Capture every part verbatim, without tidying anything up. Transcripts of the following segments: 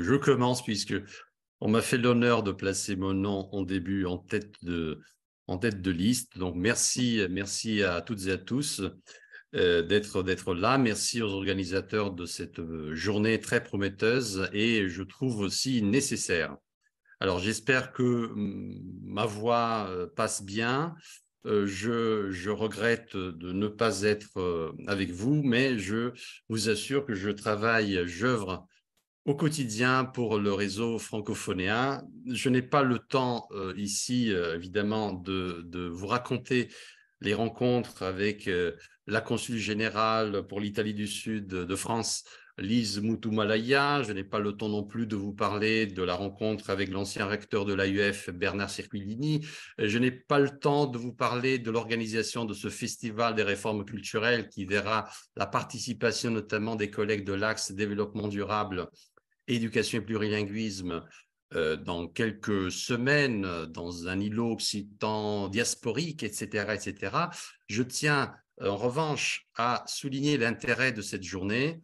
je commence puisque on m'a fait l'honneur de placer mon nom en début en tête de, en tête de liste. Donc, merci, merci à toutes et à tous euh, d'être, d'être là. Merci aux organisateurs de cette euh, journée très prometteuse et je trouve aussi nécessaire. Alors, j'espère que hum, ma voix euh, passe bien. Euh, je, je regrette de ne pas être euh, avec vous, mais je vous assure que je travaille, j'œuvre au quotidien pour le réseau francophonéen. Je n'ai pas le temps euh, ici, euh, évidemment, de, de vous raconter les rencontres avec euh, la consul générale pour l'Italie du Sud de France, Lise Moutou-Malaya. Je n'ai pas le temps non plus de vous parler de la rencontre avec l'ancien recteur de l'A U F, Bernard Cirquillini. Je n'ai pas le temps de vous parler de l'organisation de ce festival des réformes culturelles qui verra la participation notamment des collègues de l'Axe développement durable, éducation et plurilinguisme euh, dans quelques semaines dans un îlot occitan diasporique, et cetera, et cetera. Je tiens en revanche à souligner l'intérêt de cette journée,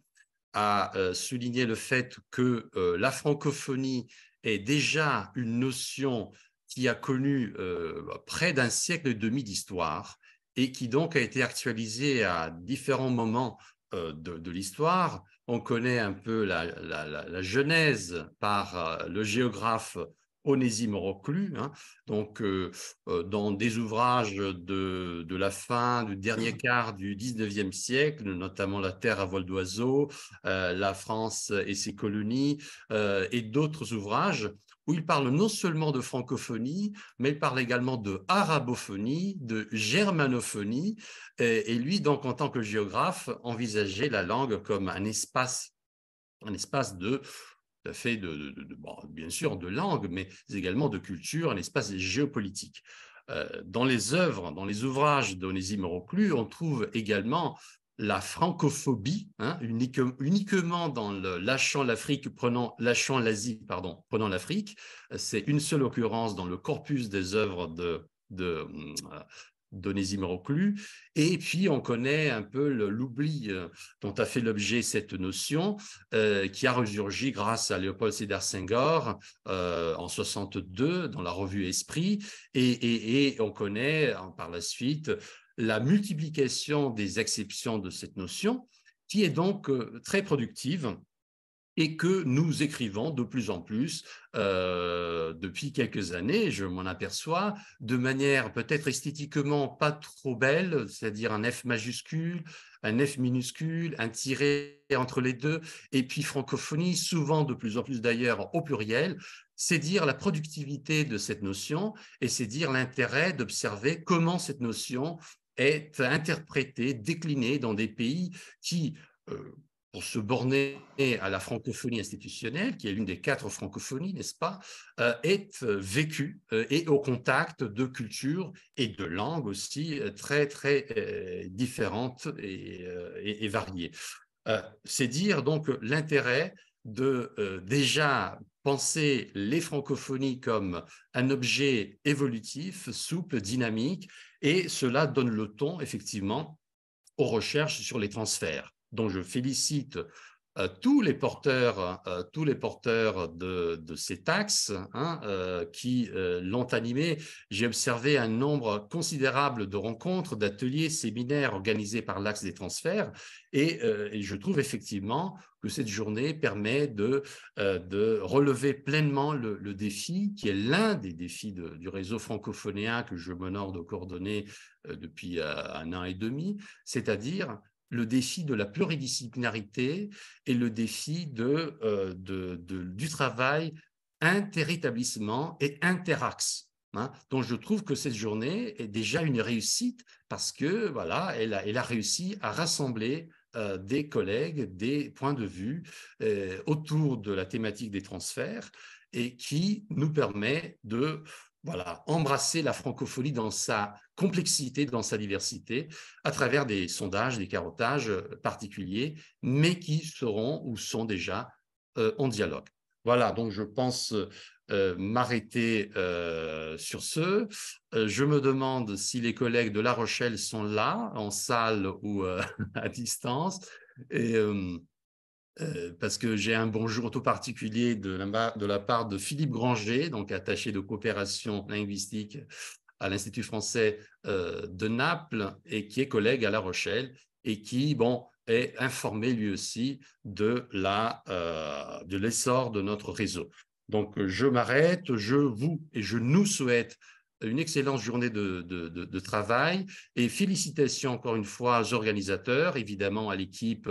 à euh, souligner le fait que euh, la francophonie est déjà une notion qui a connu euh, près d'un siècle et demi d'histoire et qui donc a été actualisée à différents moments euh, de, de l'histoire. On connaît un peu la, la, la, la genèse par euh, le géographe Onésime Reclus, hein, donc euh, euh, dans des ouvrages de, de la fin du dernier quart du dix-neuvième siècle, notamment La Terre à vol d'oiseau, euh, La France et ses colonies, euh, et d'autres ouvrages où il parle non seulement de francophonie, mais il parle également de arabophonie, de germanophonie, et, et lui, donc, en tant que géographe, envisageait la langue comme un espace, un espace de fait de, de, de, de bon, bien sûr de langue, mais également de culture, un espace géopolitique. Euh, dans les œuvres, dans les ouvrages d'Onésime Reclus, on trouve également la francophobie, hein, unique, uniquement dans le lâchant l'Afrique, prenant lâchant l'Asie, pardon, prenant l'Afrique. C'est une seule occurrence dans le corpus des œuvres de, de euh, d'Onésime Reclus. Et puis, on connaît un peu l'oubli euh, dont a fait l'objet cette notion, euh, qui a ressurgi grâce à Léopold Sédar Senghor euh, en soixante-deux dans la revue Esprit. Et, et, et on connaît par la suite la multiplication des exceptions de cette notion, qui est donc euh, très productive et que nous écrivons de plus en plus euh, depuis quelques années, je m'en aperçois, de manière peut-être esthétiquement pas trop belle, c'est-à-dire un F majuscule, un F minuscule, un tiret entre les deux, et puis francophonie, souvent de plus en plus d'ailleurs au pluriel. C'est dire la productivité de cette notion et c'est dire l'intérêt d'observer comment cette notion est interprétée, déclinée dans des pays qui... Euh, pour se borner à la francophonie institutionnelle, qui est l'une des quatre francophonies, n'est-ce pas, euh, est euh, vécue euh, et au contact de cultures et de langues aussi euh, très, très euh, différentes et, euh, et, et variées. Euh, c'est dire donc l'intérêt de euh, déjà penser les francophonies comme un objet évolutif, souple, dynamique, et cela donne le ton, effectivement, aux recherches sur les transferts, dont je félicite euh, tous les porteurs, euh, tous les porteurs de, de ces taxes hein, euh, qui euh, l'ont animé. J'ai observé un nombre considérable de rencontres, d'ateliers, séminaires organisés par l'Axe des transferts et, euh, et je trouve effectivement que cette journée permet de, euh, de relever pleinement le, le défi, qui est l'un des défis de, du réseau francophonéen que je m'honore de coordonner euh, depuis euh, un an et demi, c'est-à-dire le défi de la pluridisciplinarité et le défi de, euh, de, de, du travail interétablissement et interaxe. Hein, donc je trouve que cette journée est déjà une réussite parce que voilà, elle a, elle a réussi à rassembler euh, des collègues, des points de vue euh, autour de la thématique des transferts et qui nous permet de voilà, embrasser la francophonie dans sa complexité, dans sa diversité, à travers des sondages, des carottages particuliers, mais qui seront ou sont déjà euh, en dialogue. Voilà, donc je pense euh, m'arrêter euh, sur ce. Euh, je me demande si les collègues de La Rochelle sont là, en salle ou euh, à distance. Et, euh, euh, parce que j'ai un bonjour tout particulier de la, de la part de Philippe Granger, donc attaché de coopération linguistique à l'Institut français euh, de Naples et qui est collègue à La Rochelle et qui, bon, est informé lui aussi de la, euh, de l'essor de notre réseau. Donc, je m'arrête, je vous et je nous souhaite une excellente journée de, de, de, de travail et félicitations encore une fois aux organisateurs, évidemment à l'équipe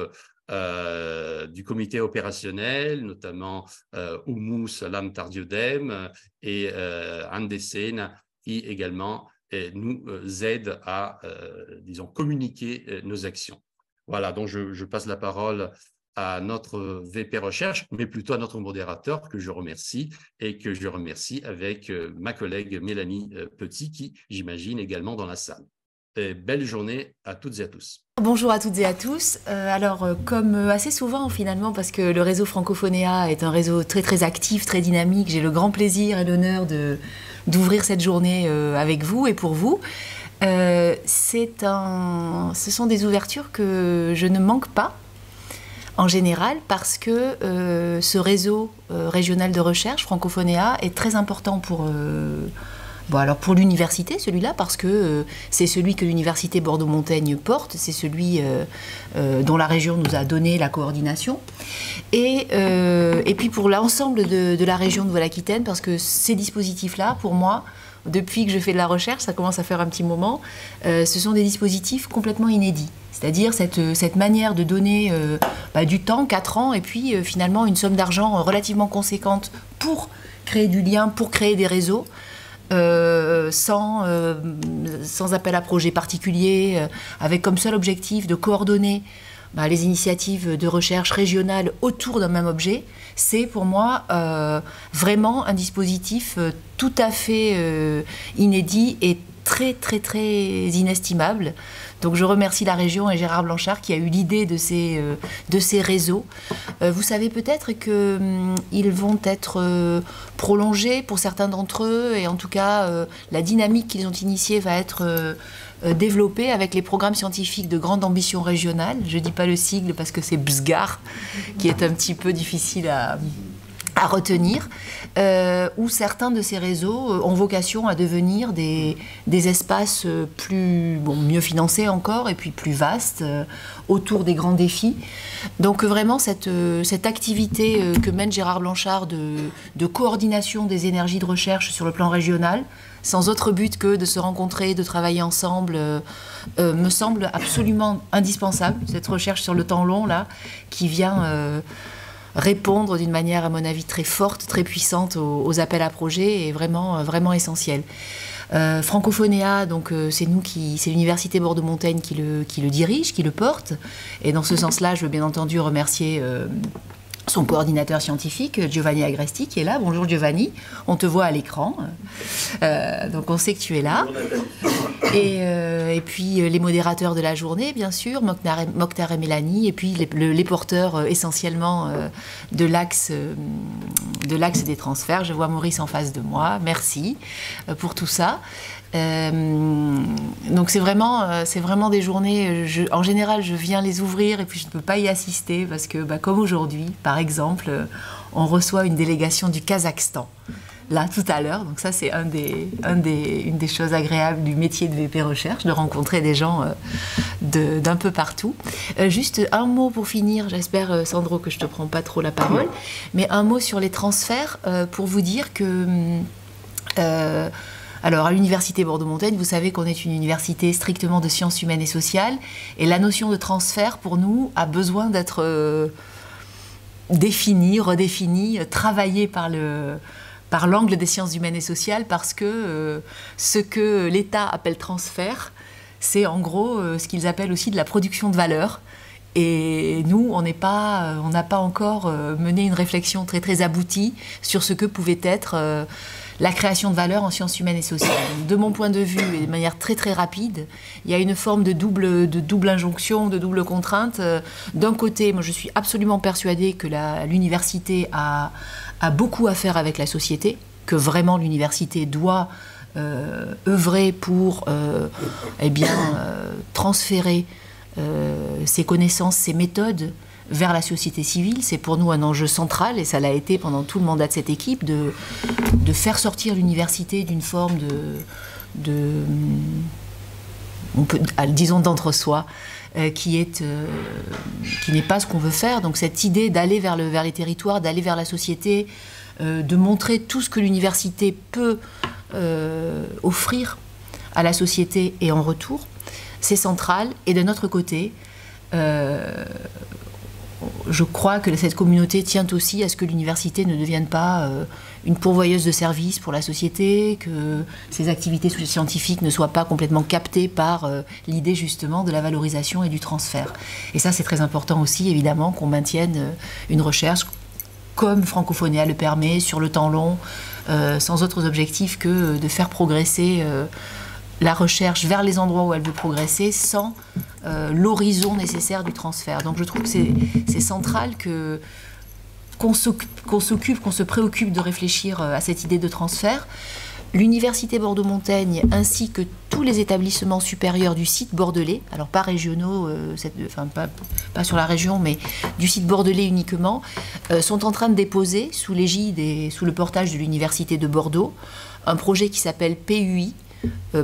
euh, du comité opérationnel, notamment euh, Oumous Salam Tardiodem et euh, Anne Dessène, qui également euh, nous euh, aide à, euh, disons, communiquer euh, nos actions. Voilà, donc je, je passe la parole à notre V P Recherche, mais plutôt à notre modérateur que je remercie et que je remercie avec euh, ma collègue Mélanie euh, Petit, qui, j'imagine, également dans la salle. Et belle journée à toutes et à tous. Bonjour à toutes et à tous. Euh, alors, euh, comme euh, assez souvent finalement, parce que le réseau Francophonéa est un réseau très très actif, très dynamique, j'ai le grand plaisir et l'honneur de, d'ouvrir cette journée euh, avec vous et pour vous. Euh, c'est un, ce sont des ouvertures que je ne manque pas en général parce que euh, ce réseau euh, régional de recherche Francophonéa est très important pour... Euh, Bon, alors pour l'université, celui-là, parce que euh, c'est celui que l'université Bordeaux-Montaigne porte, c'est celui euh, euh, dont la région nous a donné la coordination. Et, euh, et puis pour l'ensemble de, de la région de Nouvelle-Aquitaine, parce que ces dispositifs-là, pour moi, depuis que je fais de la recherche, ça commence à faire un petit moment, euh, ce sont des dispositifs complètement inédits. C'est-à-dire cette, cette manière de donner euh, bah, du temps, quatre ans, et puis euh, finalement une somme d'argent relativement conséquente pour créer du lien, pour créer des réseaux. Euh, sans, euh, sans appel à projet particulier, euh, avec comme seul objectif de coordonner bah, les initiatives de recherche régionales autour d'un même objet, c'est pour moi euh, vraiment un dispositif euh, tout à fait euh, inédit et très très très inestimable. Donc je remercie la région et Gérard Blanchard qui a eu l'idée de ces, euh, de ces réseaux. Euh, vous savez peut-être qu'ils hum, vont être euh, prolongés pour certains d'entre eux et en tout cas euh, la dynamique qu'ils ont initiée va être euh, euh, développée avec les programmes scientifiques de grande ambition régionale. Je ne dis pas le sigle parce que c'est B S G A R qui est un petit peu difficile à... à retenir, euh, où certains de ces réseaux ont vocation à devenir des, des espaces plus, bon, mieux financés encore, et puis plus vastes, euh, autour des grands défis. Donc vraiment, cette, cette activité euh, que mène Gérard Blanchard de, de coordination des énergies de recherche sur le plan régional, sans autre but que de se rencontrer, de travailler ensemble, euh, euh, me semble absolument indispensable, cette recherche sur le temps long, là, qui vient... Euh, répondre d'une manière, à mon avis, très forte, très puissante aux, aux appels à projets est vraiment, vraiment essentiel. Euh, Francophonéa, donc euh, c'est nous qui, c'est l'université Bordeaux-Montaigne qui le, qui le dirige, qui le porte. Et dans ce sens-là, je veux bien entendu remercier euh, son coordinateur scientifique, Giovanni Agresti, qui est là. Bonjour Giovanni, on te voit à l'écran. Euh, donc on sait que tu es là. Et, euh, et puis euh, les modérateurs de la journée, bien sûr, Mokhtar et, Mokhtar et Mélanie, et puis les, le, les porteurs euh, essentiellement euh, de l'axe euh, de l'axe des transferts. Je vois Maurice en face de moi. Merci euh, pour tout ça. Euh, donc c'est vraiment, euh, c'est vraiment des journées, je, en général je viens les ouvrir et puis je ne peux pas y assister parce que bah, comme aujourd'hui par exemple euh, on reçoit une délégation du Kazakhstan là tout à l'heure, donc ça c'est un des, un des, une des choses agréables du métier de V P Recherche, de rencontrer des gens euh, de, d'un peu partout. Euh, juste un mot pour finir, j'espère euh, Sandro que je ne te prends pas trop la parole, mais un mot sur les transferts euh, pour vous dire que euh, alors, à l'université Bordeaux-Montaigne, vous savez qu'on est une université strictement de sciences humaines et sociales, et la notion de transfert, pour nous, a besoin d'être euh, définie, redéfinie, travaillée par le, par l'angle des sciences humaines et sociales, parce que euh, ce que l'État appelle transfert, c'est en gros euh, ce qu'ils appellent aussi de la production de valeur. Et nous, on n'est pas, on n'a pas encore euh, mené une réflexion très très aboutie sur ce que pouvait être euh, la création de valeur en sciences humaines et sociales. De mon point de vue, et de manière très très rapide, il y a une forme de double, de double injonction, de double contrainte. D'un côté, moi je suis absolument persuadée que la, l'université a, a beaucoup à faire avec la société, que vraiment l'université doit euh, œuvrer pour euh, eh bien, euh, transférer euh, ses connaissances, ses méthodes vers la société civile. C'est pour nous un enjeu central, et ça l'a été pendant tout le mandat de cette équipe, de, de faire sortir l'université d'une forme de, de on peut, disons d'entre-soi, euh, qui est, euh, qui n'est pas ce qu'on veut faire. Donc cette idée d'aller vers, le, vers les territoires, d'aller vers la société, euh, de montrer tout ce que l'université peut euh, offrir à la société et en retour, c'est central. Et de notre côté, euh, je crois que cette communauté tient aussi à ce que l'université ne devienne pas euh, une pourvoyeuse de services pour la société, que ses activités scientifiques ne soient pas complètement captées par euh, l'idée justement de la valorisation et du transfert. Et ça, c'est très important aussi, évidemment, qu'on maintienne euh, une recherche comme Francophonéa le permet, sur le temps long, euh, sans autres objectifs que de faire progresser euh, la recherche vers les endroits où elle veut progresser, sans euh, l'horizon nécessaire du transfert. Donc je trouve que c'est central que qu'on s'occupe, qu'on se préoccupe de réfléchir à cette idée de transfert. L'Université Bordeaux-Montaigne, ainsi que tous les établissements supérieurs du site bordelais, alors pas régionaux, euh, cette, enfin pas, pas sur la région, mais du site bordelais uniquement, euh, sont en train de déposer, sous l'égide et sous le portage de l'Université de Bordeaux, un projet qui s'appelle P U I, euh,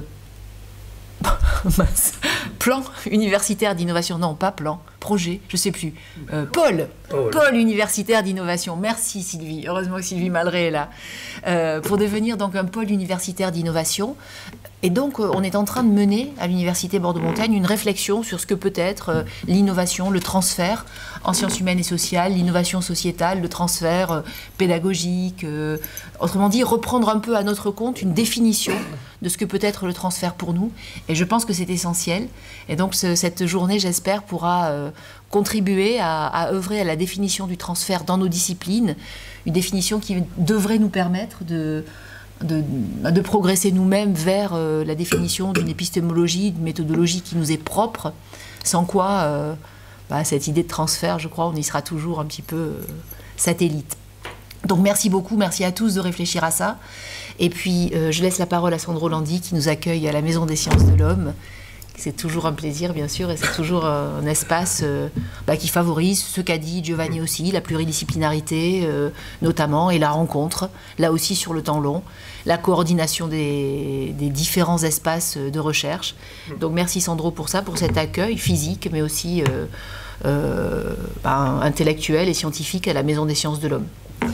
plan universitaire d'innovation, non pas plan, projet, je sais plus, euh, pôle, pôle, pôle universitaire d'innovation. Merci Sylvie, heureusement que Sylvie Malré est là, euh, pour devenir donc un pôle universitaire d'innovation. Et donc euh, on est en train de mener à l'Université Bordeaux-Montaigne une réflexion sur ce que peut être euh, l'innovation, le transfert en sciences humaines et sociales, l'innovation sociétale, le transfert euh, pédagogique, euh, autrement dit reprendre un peu à notre compte une définition de ce que peut être le transfert pour nous. Et je pense que c'est essentiel. Et donc ce, cette journée, j'espère, pourra euh, contribuer à, à œuvrer à la définition du transfert dans nos disciplines, une définition qui devrait nous permettre de, de, de progresser nous-mêmes vers euh, la définition d'une épistémologie, d'une méthodologie qui nous est propre, sans quoi euh, bah, cette idée de transfert, je crois, on y sera toujours un petit peu euh, satellite. Donc merci beaucoup, merci à tous de réfléchir à ça. Et puis euh, je laisse la parole à Sandro Landi qui nous accueille à la Maison des Sciences de l'Homme. C'est toujours un plaisir, bien sûr, et c'est toujours un espace euh, bah, qui favorise ce qu'a dit Giovanni aussi, la pluridisciplinarité euh, notamment, et la rencontre, là aussi sur le temps long, la coordination des, des différents espaces de recherche. Donc merci Sandro pour ça, pour cet accueil physique, mais aussi euh, euh, bah, intellectuel et scientifique à la Maison des Sciences de l'Homme.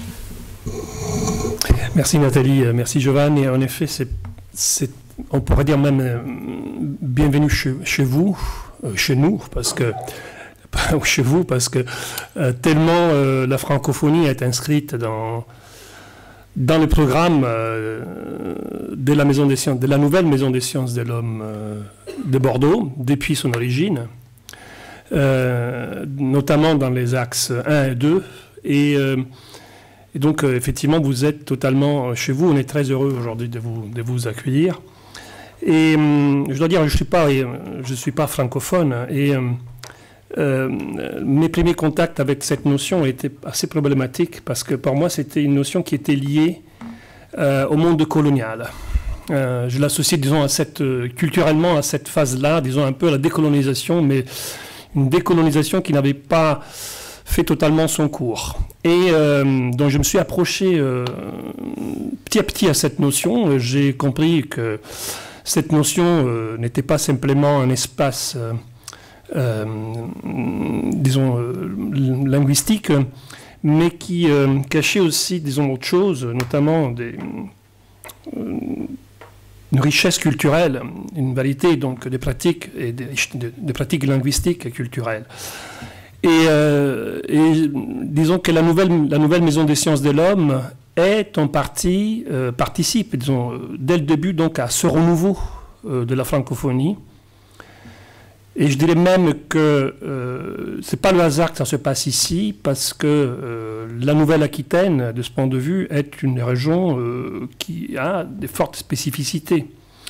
Merci Nathalie, merci Giovanni. En effet, c'est, on pourrait dire même euh, bienvenue chez, chez vous, euh, chez nous, parce que chez vous, parce que euh, tellement euh, la francophonie est inscrite dans dans le programme euh, de la maison des sciences, de la nouvelle Maison des Sciences de l'Homme euh, de Bordeaux depuis son origine, euh, notamment dans les axes un et deux, et euh, Et donc, euh, effectivement, vous êtes totalement chez vous. On est très heureux aujourd'hui de vous, de vous accueillir. Et euh, je dois dire, je ne suis pas, je suis pas francophone. Et euh, euh, mes premiers contacts avec cette notion étaient assez problématiques parce que pour moi, c'était une notion qui était liée euh, au monde colonial. Euh, je l'associe, disons, à cette, culturellement à cette phase-là, disons un peu à la décolonisation, mais une décolonisation qui n'avait pas fait totalement son cours. Et euh, donc je me suis approché euh, petit à petit à cette notion. J'ai compris que cette notion euh, n'était pas simplement un espace, euh, euh, disons, euh, linguistique, mais qui euh, cachait aussi, disons, autre chose, notamment des, euh, une richesse culturelle, une variété donc des pratiques, et des, des pratiques linguistiques et culturelles. Et, euh, et disons que la nouvelle, la nouvelle Maison des Sciences de l'Homme est en partie, euh, participe, disons, dès le début donc à ce renouveau euh, de la francophonie. Et je dirais même que euh, ce n'est pas le hasard que ça se passe ici, parce que euh, la Nouvelle-Aquitaine, de ce point de vue, est une région euh, qui a des fortes spécificités.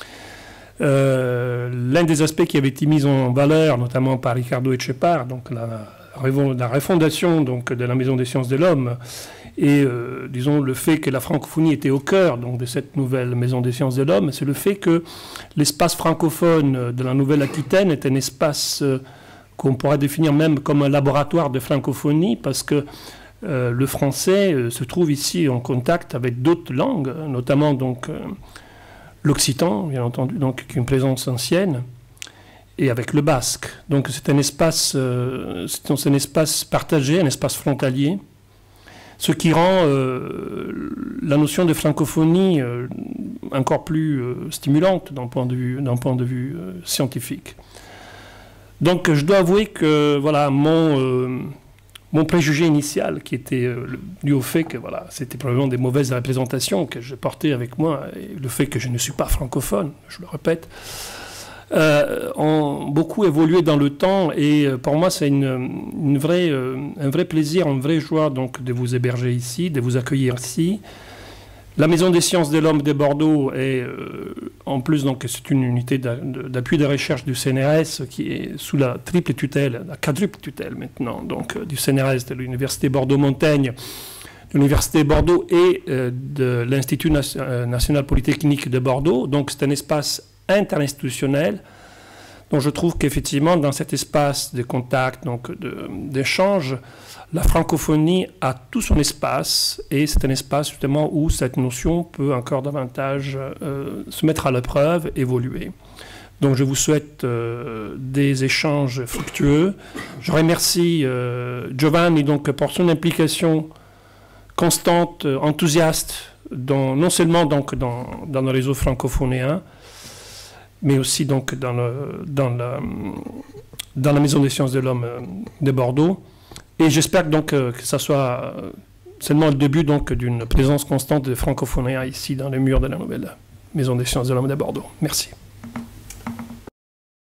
Euh, l'un des aspects qui avait été mis en valeur, notamment par Ricardo Etchepar, donc la, la refondation donc, de la Maison des Sciences de l'Homme, et euh, disons le fait que la francophonie était au cœur donc, de cette nouvelle Maison des Sciences de l'Homme, c'est le fait que l'espace francophone de la Nouvelle-Aquitaine est un espace euh, qu'on pourrait définir même comme un laboratoire de francophonie, parce que euh, le français euh, se trouve ici en contact avec d'autres langues, notamment donc euh, l'occitan, bien entendu, donc qui est une présence ancienne, et avec le basque. Donc c'est un espace, euh, c'est un espace partagé, un espace frontalier, ce qui rend euh, la notion de francophonie euh, encore plus euh, stimulante d'un point de vue, d'un point de vue euh, scientifique. Donc je dois avouer que voilà, mon, euh, mon préjugé initial, qui était euh, dû au fait que voilà, c'était probablement des mauvaises représentations que je portais avec moi, et le fait que je ne suis pas francophone, je le répète, euh, ont beaucoup évolué dans le temps, et euh, pour moi c'est une, une vraie, euh, un vrai plaisir, une vraie joie donc, de vous héberger ici, de vous accueillir ici. La Maison des sciences de l'homme de Bordeaux est, euh, en plus, donc, c'est une unité d'appui de recherche du C N R S qui est sous la triple tutelle, la quadruple tutelle maintenant, donc euh, du C N R S, de l'Université Bordeaux-Montaigne, de l'Université Bordeaux et euh, de l'Institut national polytechnique de Bordeaux. Donc c'est un espace interinstitutionnel. Donc je trouve qu'effectivement, dans cet espace de contact, donc d'échange, la francophonie a tout son espace, et c'est un espace justement où cette notion peut encore davantage euh, se mettre à l'épreuve, évoluer. Donc je vous souhaite euh, des échanges fructueux. Je remercie euh, Giovanni donc, pour son implication constante, enthousiaste, dans, non seulement donc, dans, dans le réseau francophonéen, mais aussi donc, dans, le, dans, la, dans la Maison des sciences de l'homme de Bordeaux. Et j'espère donc que ça soit seulement le début d'une présence constante de francophonéens ici dans les murs de la nouvelle Maison des sciences de l'homme de Bordeaux. Merci.